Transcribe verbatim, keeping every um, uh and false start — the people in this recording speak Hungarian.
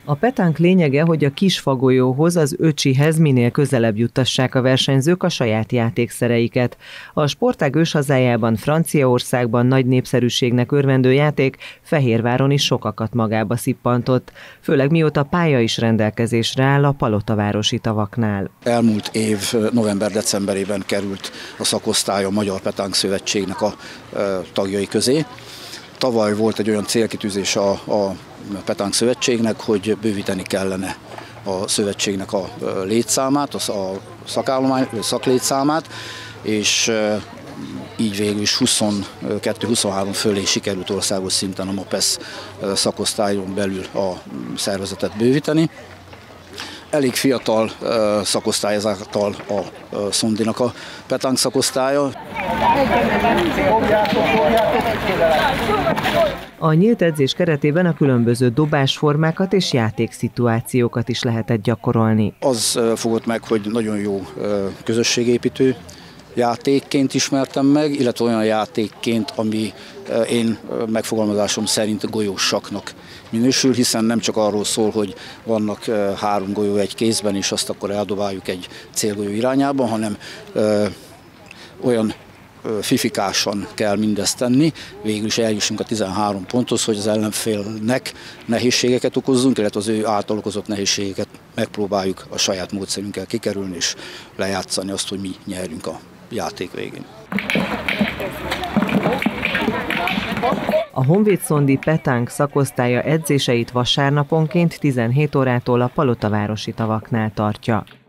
A petánk lényege, hogy a kis fagolyóhoz, az öcsihez minél közelebb juttassák a versenyzők a saját játékszereiket. A sportág őshazájában, Franciaországban nagy népszerűségnek örvendő játék Fehérváron is sokakat magába szippantott, főleg mióta pálya is rendelkezésre áll a Palotavárosi tavaknál. Elmúlt év november-decemberében került a szakosztály a Magyar Petánk Szövetségnek a tagjai közé. Tavaly volt egy olyan célkitűzés a, a Petánk Szövetségnek, hogy bővíteni kellene a szövetségnek a létszámát, a szakállomány, szaklétszámát, és így végül is huszonkettő-huszonhárom fölé sikerült országos szinten a MAPESZ szakosztályon belül a szervezetet bővíteni. Elég fiatal szakosztály ezáltal a Szondinak a petánk szakosztálya. A nyílt edzés keretében a különböző dobásformákat és játékszituációkat is lehetett gyakorolni. Az fogott meg, hogy nagyon jó közösségépítő játékként ismertem meg, illetve olyan játékként, ami én megfogalmazásom szerint golyósaknak minősül, hiszen nem csak arról szól, hogy vannak három golyó egy kézben, és azt akkor eldobáljuk egy célgolyó irányába, hanem ö, olyan ö, fifikásan kell mindezt tenni, végül is eljussunk a tizenhárom ponthoz, hogy az ellenfélnek nehézségeket okozzunk, illetve az ő által okozott nehézségeket megpróbáljuk a saját módszerünkkel kikerülni, és lejátszani azt, hogy mi nyerjünk a játék végén. A Honvéd Szondi petánk szakosztálya edzéseit vasárnaponként tizenhét órától a Palotavárosi tavaknál tartja.